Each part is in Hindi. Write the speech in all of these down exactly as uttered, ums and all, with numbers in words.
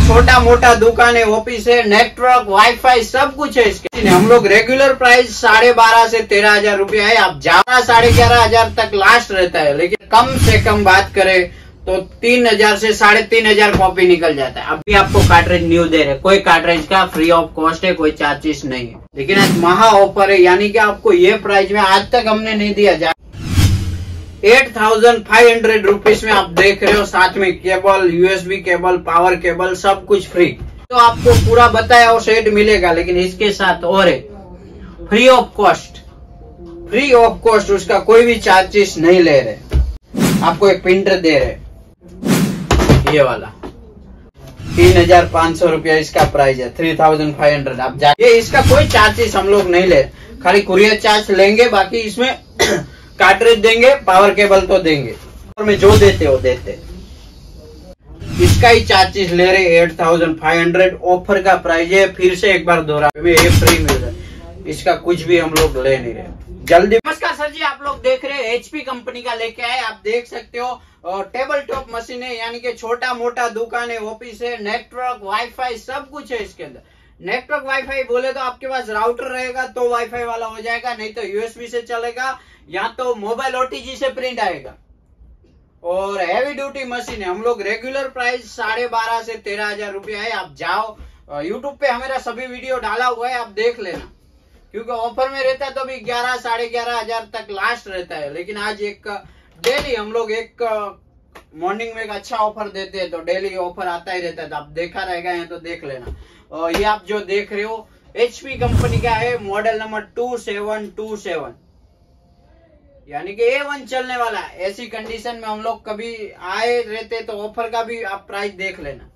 छोटा मोटा दुकान है, ऑफिस है, नेटवर्क, वाईफाई सब कुछ है इसके। हम लोग रेगुलर प्राइस साढ़े बारह से तेरह हजार रूपया है। आप ज्यादा साढ़े ग्यारह हजार तक लास्ट रहता है, लेकिन कम से कम बात करें तो तीन हजार से साढ़े तीन हजार कॉपी निकल जाता है। अभी आपको कार्ट्रिज न्यू दे रहे, कोई कार्ट्रिज का फ्री ऑफ कॉस्ट है, कोई चार्जेस नहीं है। लेकिन आज महा ऑफर है, यानी कि आपको ये प्राइस में आज तक हमने नहीं दिया जा eight thousand five hundred rupees में आप देख रहे हो। साथ में cable, USB cable, power cable सब कुछ फ्री। तो आपको पूरा बताया वो सेट मिलेगा, लेकिन इसके साथ और है free of cost. Free of cost, उसका कोई भी चार्जेस नहीं ले रहे। आपको एक प्रिंटर दे रहे, ये वाला तीन हजार पाँच सौ रुपया इसका प्राइस है, थ्री थाउजेंड फाइव हंड्रेड। आप जाके इसका कोई चार्जेस हम लोग नहीं ले, खाली कुरियर चार्ज लेंगे। बाकी इसमें कार्ट्रिज देंगे, पावर केबल तो देंगे, और में जो देते हो देते। इसका ही चार्जेस ले रहे eight thousand five hundred. Offer का प्राइस है, फिर से एक बार दोहरा, ये फ्री मिल रहा है, इसका कुछ भी हम लोग ले नहीं रहे। जल्दी। नमस्कार सर जी, आप लोग देख रहे हैं एचपी कंपनी का लेके आए। आप देख सकते हो टेबल टॉप मशीन है, यानी कि छोटा मोटा दुकान है, ऑफिस है, नेटवर्क, वाईफाई सब कुछ है इसके अंदर। नेटवर्क वाईफाई बोले तो आपके पास राउटर रहेगा तो वाईफाई वाला हो जाएगा, नहीं तो यूएसबी से चलेगा, या तो मोबाइल ओटीजी से प्रिंट आएगा। और हैवी ड्यूटी मशीन है। हम लोग रेगुलर प्राइस साढ़े बारह से तेरह हजार रुपया है। आप जाओ यूट्यूब पे हमारा सभी वीडियो डाला हुआ है, आप देख लेना, क्योंकि ऑफर में रहता है तो अभी ग्यारह साढ़े ग्यारह हजार तक लास्ट रहता है। लेकिन आज एक डेली हम लोग एक मॉर्निंग में एक अच्छा ऑफर देते हैं, तो डेली ऑफर आता ही रहता है, तो आप देखा रहेगा यहाँ तो देख लेना। और ये आप जो देख रहे हो एचपी कंपनी का है, model number two seven two seven, यानी कि ए वन चलने वाला है। ऐसी कंडीशन में हम लोग कभी आए रहते तो ऑफर का भी आप प्राइस देख लेना।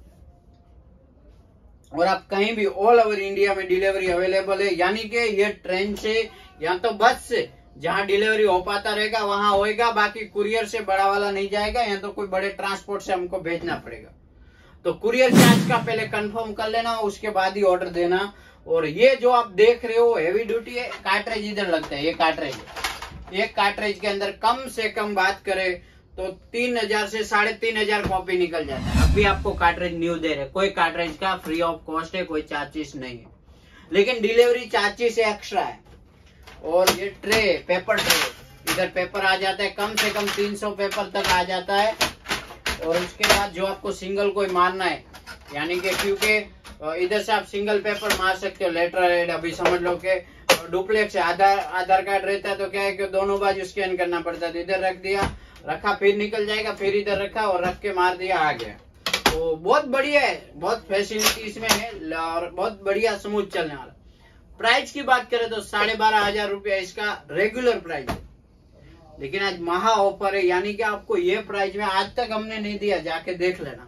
और आप कहीं भी ऑल ओवर इंडिया में डिलीवरी अवेलेबल है, यानी कि ये ट्रेन से या तो बस से जहां डिलीवरी हो पाता रहेगा वहां होएगा। बाकी कुरियर से बड़ा वाला नहीं जाएगा, या तो कोई बड़े ट्रांसपोर्ट से हमको भेजना पड़ेगा। तो कुरियर चार्ज का पहले कंफर्म कर लेना, उसके बाद ही ऑर्डर देना। और ये जो आप देख रहे हो हैवी ड्यूटी है, कार्ट्रिज इधर लगता है, ये कार्ट्रिज है। एक कार्ट्रिज के अंदर कम से कम बात करें तो तीन हजार से साढ़े तीन हजार कॉपी निकल जाता है। अभी आपको कार्ट्रिज न्यू दे रहे, कोई कार्ट्रिज का फ्री ऑफ कॉस्ट है, कोई चार्जेस नहीं है, लेकिन डिलीवरी चार्जेस एक्स्ट्रा है। और ये ट्रे, पेपर ट्रे, इधर पेपर आ जाता है, कम से कम तीन सौ पेपर तक आ जाता है। और उसके बाद जो आपको सिंगल कोई मारना है, यानी कि क्योंकि इधर से आप सिंगल पेपर मार सकते हो, लेटर हेड। अभी समझ लो कि डुप्लेक्स है, आधार आधार कार्ड रहता है तो क्या है कि दोनों बाजू स्कैन करना पड़ता है। तो इधर रख दिया, रखा, फिर निकल जाएगा, फिर इधर रखा और रख के मार दिया, आ गया। तो बहुत बढ़िया है, बहुत फैसिलिटी इसमें है और बहुत बढ़िया स्मूथ चलने वाला। प्राइस की बात करें तो साढ़े बारह हजार रुपया इसका रेगुलर प्राइस है, लेकिन आज महा ऑफर है, यानी कि आपको ये प्राइस में आज तक हमने नहीं दिया, जाके देख लेना।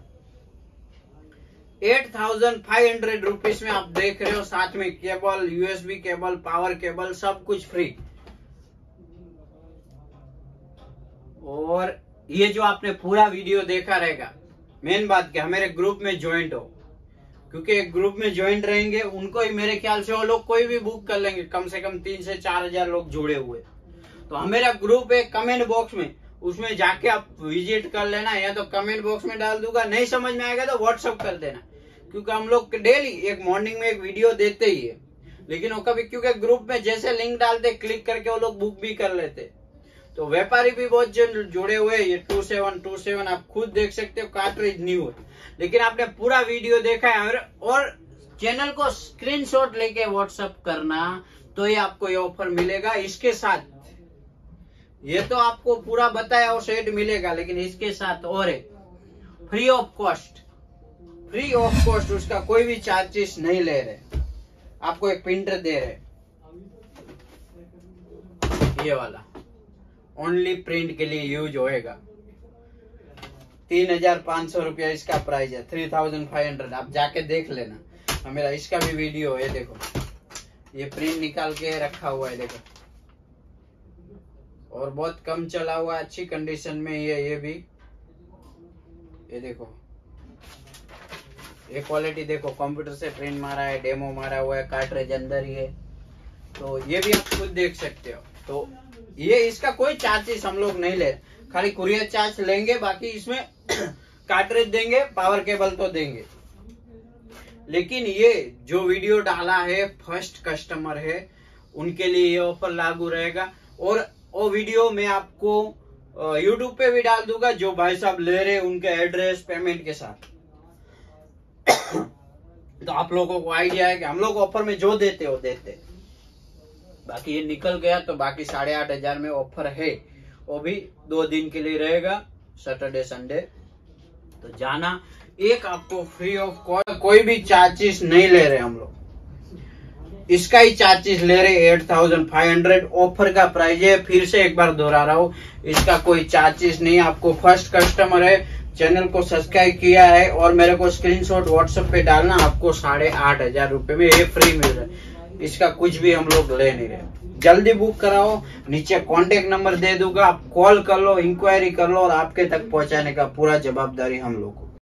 Eight thousand five hundred rupees में आप देख रहे हो। साथ में cable, USB cable, power cable सब कुछ फ्री। और ये जो आपने पूरा वीडियो देखा रहेगा, मेन बात क्या, हमारे ग्रुप में ज्वाइंट हो, क्योंकि एक ग्रुप में ज्वाइंट रहेंगे उनको ही मेरे ख्याल से वो लोग कोई भी बुक कर लेंगे। कम से कम तीन से चार हजार लोग जुड़े हुए। तो हमारा ग्रुप है कमेंट बॉक्स में, उसमें जाके आप विजिट कर लेना, या तो कमेंट बॉक्स में डाल दूंगा, नहीं समझ में आएगा तो व्हाट्सअप कर देना, क्योंकि हम लोग डेली एक मॉर्निंग में एक वीडियो देते ही है। लेकिन वो कभी, क्योंकि ग्रुप में जैसे लिंक डालते क्लिक करके वो लोग बुक भी कर लेते। तो व्यापारी भी बहुत जन जुड़े हुए। ये टू सेवन टू सेवन आप खुद देख सकते हो, कार्ट्रिज न्यू है, लेकिन आपने पूरा वीडियो देखा है। और चैनल को स्क्रीनशॉट लेके व्हाट्सएप करना, तो ये आपको ये ऑफर मिलेगा। इसके साथ ये तो आपको पूरा बताया वो सेट मिलेगा, लेकिन इसके साथ और है free of cost. Free of cost, उसका कोई भी चार्जेस नहीं ले रहे। आपको एक प्रिंटर दे रहे, ये वाला ओनली प्रिंट के लिए यूज होएगा। तीन हजार पाँच सौ रुपया इसका प्राइस है, थ्री थाउजेंड फाइव हंड्रेड। आप जाके देख लेना, मेरा इसका भी वीडियो है। देखो ये प्रिंट निकाल के रखा हुआ है, देखो, और बहुत कम चला हुआ, अच्छी कंडीशन में ये ये भी, ये देखो, ये क्वालिटी देखो, कंप्यूटर से प्रिंट मारा है, डेमो मारा हुआ है, कार्ट्रिज अंदर ही है। तो ये भी आप खुद देख सकते हो। तो ये इसका कोई चार्जेस हम लोग नहीं ले, खाली कुरियर चार्ज लेंगे। बाकी इसमें कार्ट्रिज देंगे, पावर केबल तो देंगे। लेकिन ये जो वीडियो डाला है फर्स्ट कस्टमर है उनके लिए ये ऑफर लागू रहेगा। और वो वीडियो मैं आपको यूट्यूब पे भी डाल दूंगा, जो भाई साहब ले रहे उनके एड्रेस पेमेंट के साथ। तो आप लोगों को आइडिया है कि हम लोग ऑफर में जो देते वो देते। बाकी ये निकल गया तो बाकी साढ़े आठ हजार में ऑफर है, वो भी दो दिन के लिए रहेगा, सैटरडे संडे। तो जाना, एक आपको फ्री ऑफ कॉस्ट, कोई भी चार्जेस नहीं ले रहे हम लोग, इसका ही चार्जेस ले रहे eight thousand five hundred offer का प्राइस है। फिर से एक बार दोहरा रहा हूँ, इसका कोई चार्जेस नहीं। आपको फर्स्ट कस्टमर है, चैनल को सब्सक्राइब किया है और मेरे को स्क्रीनशॉट व्हाट्सएप पे डालना, आपको साढ़े आठ हजार रूपये में ये फ्री मिल रहा है। इसका कुछ भी हम लोग ले नहीं रहे। जल्दी बुक कराओ, नीचे कांटेक्ट नंबर दे दूंगा, आप कॉल कर लो, इंक्वायरी कर लो और आपके तक पहुंचाने का पूरा जवाबदारी हम लोग को।